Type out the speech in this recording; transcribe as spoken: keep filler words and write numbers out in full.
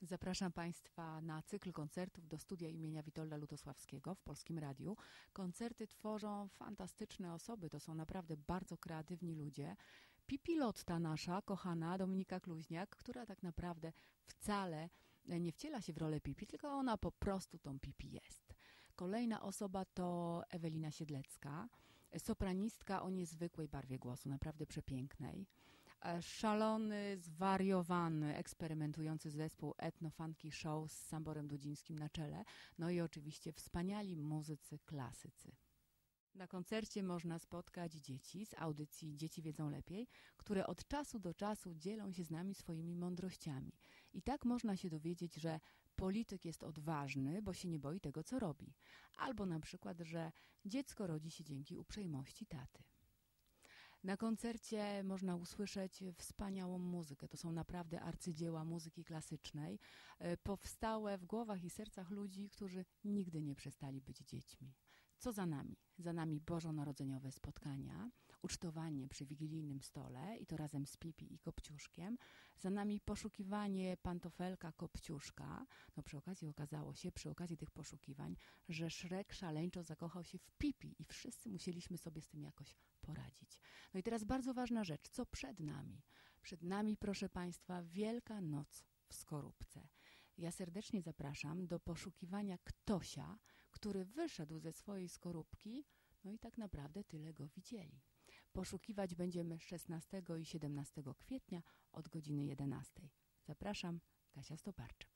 Zapraszam Państwa na cykl koncertów do studia imienia Witolda Lutosławskiego w Polskim Radiu. Koncerty tworzą fantastyczne osoby, to są naprawdę bardzo kreatywni ludzie. Pipi Lotta nasza, kochana Dominika Kluźniak, która tak naprawdę wcale nie wciela się w rolę Pipi, tylko ona po prostu tą Pipi jest. Kolejna osoba to Ewelina Siedlecka, sopranistka o niezwykłej barwie głosu, naprawdę przepięknej. Szalony, zwariowany, eksperymentujący zespół Etno Funky Show z Samborem Dudzińskim na czele. No i oczywiście wspaniali muzycy klasycy. Na koncercie można spotkać dzieci z audycji Dzieci Wiedzą Lepiej, które od czasu do czasu dzielą się z nami swoimi mądrościami. I tak można się dowiedzieć, że polityk jest odważny, bo się nie boi tego, co robi. Albo na przykład, że dziecko rodzi się dzięki uprzejmości taty. Na koncercie można usłyszeć wspaniałą muzykę. To są naprawdę arcydzieła muzyki klasycznej, powstałe w głowach i sercach ludzi, którzy nigdy nie przestali być dziećmi. Co za nami? Za nami bożonarodzeniowe spotkania, ucztowanie przy wigilijnym stole i to razem z Pipi i Kopciuszkiem. Za nami poszukiwanie pantofelka Kopciuszka. No przy okazji okazało się, przy okazji tych poszukiwań, że Szrek szaleńczo zakochał się w Pipi i wszyscy musieliśmy sobie z tym jakoś poradzić. No i teraz bardzo ważna rzecz, co przed nami? Przed nami, proszę Państwa, Wielka Noc w Skorupce. Ja serdecznie zapraszam do poszukiwania Ktosia, który wyszedł ze swojej skorupki, no i tak naprawdę tyle go widzieli. Poszukiwać będziemy szesnastego i siedemnastego kwietnia od godziny jedenastej. Zapraszam, Kasia Stoparczyk.